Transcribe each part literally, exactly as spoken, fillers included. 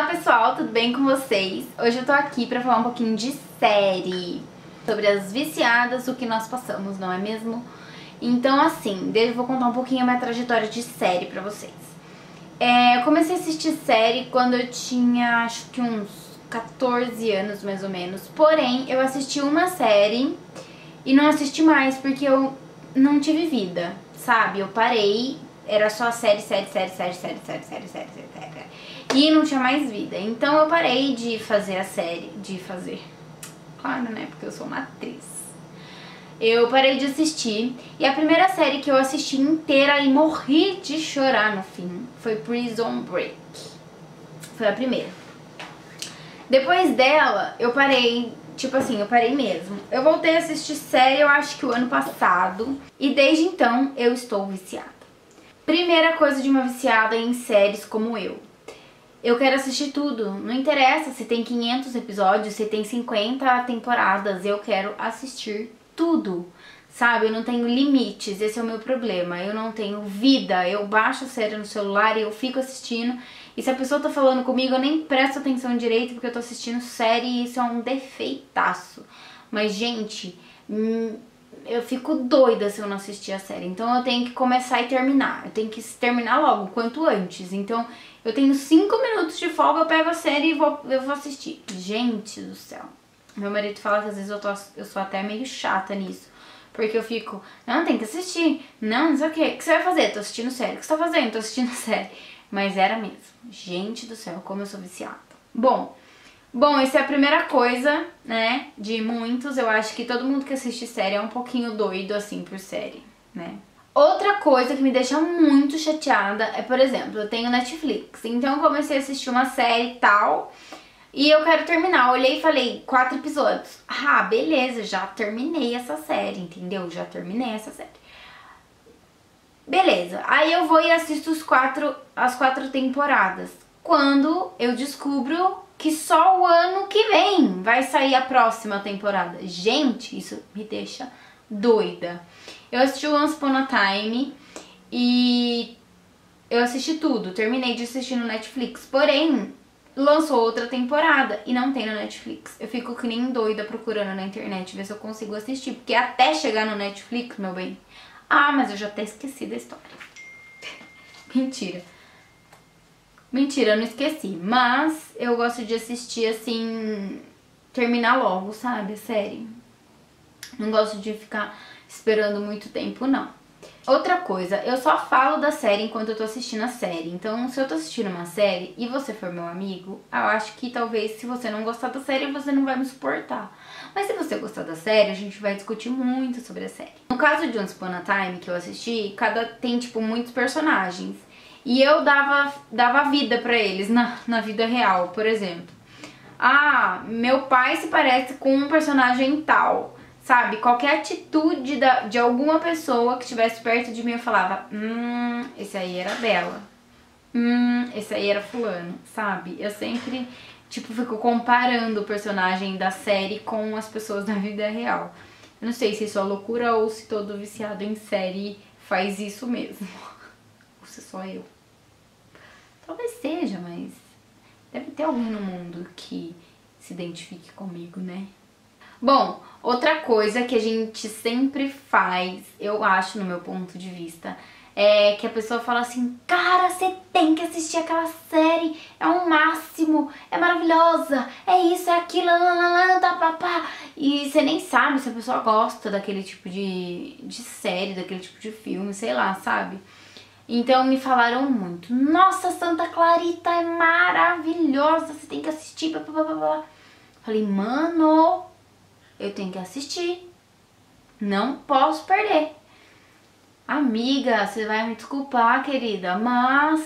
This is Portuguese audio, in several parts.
pessoal, tudo bem com vocês? Hoje eu tô aqui pra falar um pouquinho de série, sobre as viciadas, o que nós passamos, não é mesmo? Então assim, eu vou contar um pouquinho a minha trajetória de série pra vocês. É, eu comecei a assistir série quando eu tinha, acho que uns quatorze anos mais ou menos. Porém, eu assisti uma série e não assisti mais porque eu não tive vida, sabe? Eu parei, era só série, série, série, série, série, série, série, série, série, série. E não tinha mais vida. Então eu parei de fazer a série, de fazer, claro, né? Porque eu sou uma atriz. Eu parei de assistir e a primeira série que eu assisti inteira e morri de chorar no fim foi Prison Break. Foi a primeira. Depois dela, eu parei, tipo assim, eu parei mesmo. Eu voltei a assistir série, eu acho que o ano passado, e desde então eu estou viciada. Primeira coisa de uma viciada em séries como eu. Eu quero assistir tudo, não interessa se tem quinhentos episódios, se tem cinquenta temporadas, eu quero assistir tudo, sabe? Eu não tenho limites, esse é o meu problema. Eu não tenho vida, eu baixo a série no celular e eu fico assistindo. E se a pessoa tá falando comigo, eu nem presto atenção direito porque eu tô assistindo série e isso é um defeitaço. Mas, gente, eu fico doida se eu não assistir a série. Então eu tenho que começar e terminar. Eu tenho que terminar logo, quanto antes. Então eu tenho cinco minutos de folga, eu pego a série e vou, eu vou assistir. Gente do céu. Meu marido fala que às vezes eu, tô, eu sou até meio chata nisso. Porque eu fico, não, tem que assistir. Não, não sei o que. O que você vai fazer? Tô assistindo série. O que você tá fazendo? Tô assistindo série. Mas era mesmo. Gente do céu, como eu sou viciada. Bom, bom, essa é a primeira coisa, né, de muitos. Eu acho que todo mundo que assiste série é um pouquinho doido, assim, por série, né. Outra coisa que me deixa muito chateada é, por exemplo, eu tenho Netflix. Então eu comecei a assistir uma série e tal, e eu quero terminar. Eu olhei e falei, quatro episódios. Ah, beleza, já terminei essa série, entendeu? Já terminei essa série. Beleza, aí eu vou e assisto os quatro, as quatro temporadas. Quando eu descubro que só o ano que vem vai sair a próxima temporada. Gente, isso me deixa doida. Eu assisti Once Upon a Time e eu assisti tudo, terminei de assistir no Netflix. Porém, lançou outra temporada e não tem no Netflix. Eu fico que nem doida procurando na internet ver se eu consigo assistir, porque até chegar no Netflix, meu bem... Ah, mas eu já até esqueci da história. Mentira. Mentira, eu não esqueci. Mas eu gosto de assistir assim, terminar logo, sabe? A série. Não gosto de ficar esperando muito tempo, não. Outra coisa, eu só falo da série enquanto eu tô assistindo a série. Então, se eu tô assistindo uma série e você for meu amigo, eu acho que talvez se você não gostar da série, você não vai me suportar. Mas se você gostar da série, a gente vai discutir muito sobre a série. No caso de Once Upon a Time, que eu assisti, cada tem, tipo, muitos personagens. E eu dava, dava vida pra eles na, na vida real, por exemplo. Ah, meu pai se parece com um personagem tal. Sabe, qualquer atitude da, de alguma pessoa que estivesse perto de mim, eu falava, hum, esse aí era Bela, hum, esse aí era fulano, sabe? Eu sempre, tipo, fico comparando o personagem da série com as pessoas da vida real. Eu não sei se isso é loucura ou se todo viciado em série faz isso mesmo. Ou se só eu. Talvez seja, mas deve ter alguém no mundo que se identifique comigo, né? Bom, outra coisa que a gente sempre faz, eu acho, no meu ponto de vista, é que a pessoa fala assim, cara, você tem que assistir aquela série, é o máximo, é maravilhosa, é isso, é aquilo, tá, pá, pá. E você nem sabe se a pessoa gosta daquele tipo de, de série, daquele tipo de filme, sei lá, sabe? Então me falaram muito, nossa, Santa Clarita é maravilhosa, você tem que assistir, blá, blá, blá, blá. Falei, mano... eu tenho que assistir. Não posso perder. Amiga, você vai me desculpar, querida, mas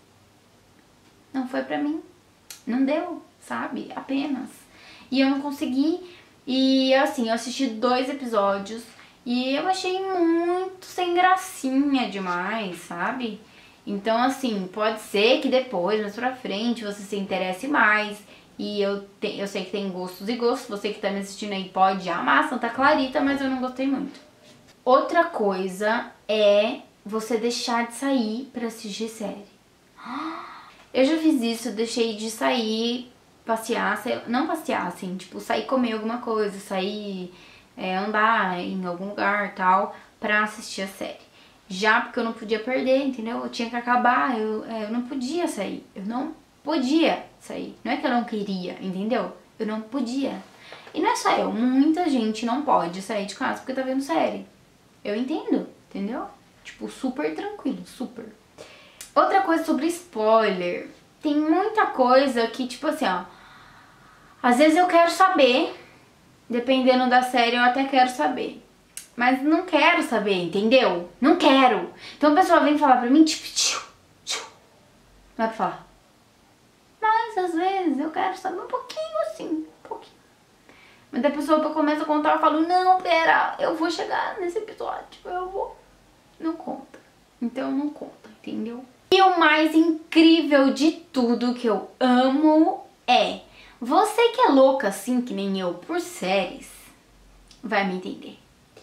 não foi pra mim. Não deu, sabe? Apenas. E eu não consegui. E assim, eu assisti dois episódios e eu achei muito sem gracinha demais, sabe? Então assim, pode ser que depois, mais pra frente, você se interesse mais. E eu, te, eu sei que tem gostos e gostos, você que tá me assistindo aí pode amar Santa Clarita, mas eu não gostei muito. Outra coisa é você deixar de sair pra assistir série. Eu já fiz isso, eu deixei de sair, passear, sei- não passear, assim, tipo, sair comer alguma coisa, sair é, andar em algum lugar e tal, pra assistir a série. Já porque eu não podia perder, entendeu? Eu tinha que acabar, eu, é, eu não podia sair, eu não podia sair. Não é que eu não queria, entendeu? Eu não podia. E não é só eu, muita gente não pode sair de casa porque tá vendo série. Eu entendo, entendeu? Tipo, super tranquilo, super. Outra coisa sobre spoiler. Tem muita coisa que, tipo assim, ó. Às vezes eu quero saber, dependendo da série eu até quero saber. Mas não quero saber, entendeu? Não quero. Então a pessoa vem falar pra mim, tipo, tchiu, tchiu. Não é pra falar. Mas às vezes eu quero saber um pouquinho assim, um pouquinho. Mas a pessoa começa a contar, eu falo, não, pera, eu vou chegar nesse episódio, eu vou. Não conta. Então não conta, entendeu? E o mais incrível de tudo que eu amo é, você que é louca assim, que nem eu, por séries, vai me entender.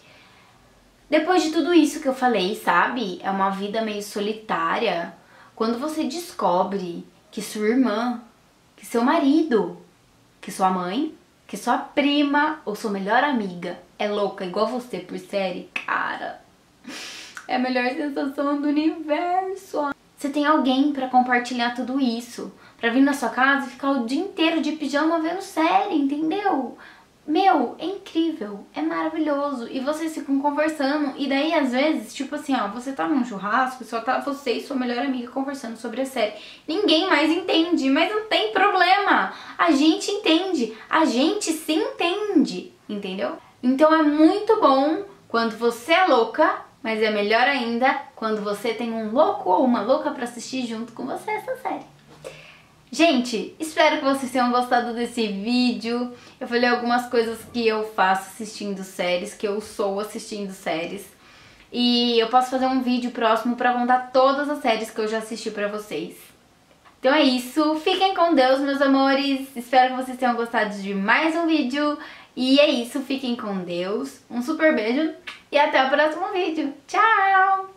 Depois de tudo isso que eu falei, sabe? É uma vida meio solitária. Quando você descobre que sua irmã, que seu marido, que sua mãe, que sua prima ou sua melhor amiga é louca igual você por série, cara, é a melhor sensação do universo. Você tem alguém pra compartilhar tudo isso, pra vir na sua casa e ficar o dia inteiro de pijama vendo série, entendeu? Meu, é incrível, é maravilhoso. E vocês ficam conversando, e daí às vezes, tipo assim, ó, você tá num churrasco, só tá você e sua melhor amiga conversando sobre a série. Ninguém mais entende, mas não tem problema. A gente entende, a gente se entende, entendeu? Então é muito bom quando você é louca, mas é melhor ainda quando você tem um louco ou uma louca pra assistir junto com você essa série. Gente, espero que vocês tenham gostado desse vídeo. Eu falei algumas coisas que eu faço assistindo séries, que eu sou assistindo séries. E eu posso fazer um vídeo próximo pra contar todas as séries que eu já assisti pra vocês. Então é isso, fiquem com Deus, meus amores. Espero que vocês tenham gostado de mais um vídeo. E é isso, fiquem com Deus. Um super beijo e até o próximo vídeo. Tchau!